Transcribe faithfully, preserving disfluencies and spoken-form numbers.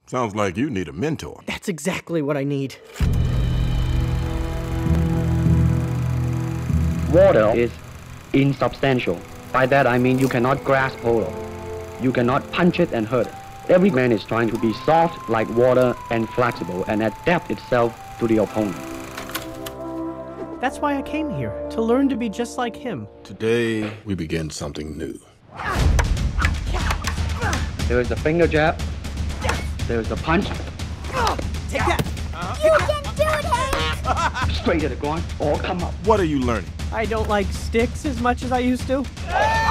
Sounds like you need a mentor. That's exactly what I need. Water is insubstantial. By that I mean you cannot grasp hold of it. You cannot punch it and hurt it. Every man is trying to be soft like water and flexible and adapt itself to the opponent. That's why I came here, to learn to be just like him. Today, we begin something new. There is a finger jab. There is a punch. Take that! You can do it, Hank! Straight at the groin or come up. What are you learning? I don't like sticks as much as I used to.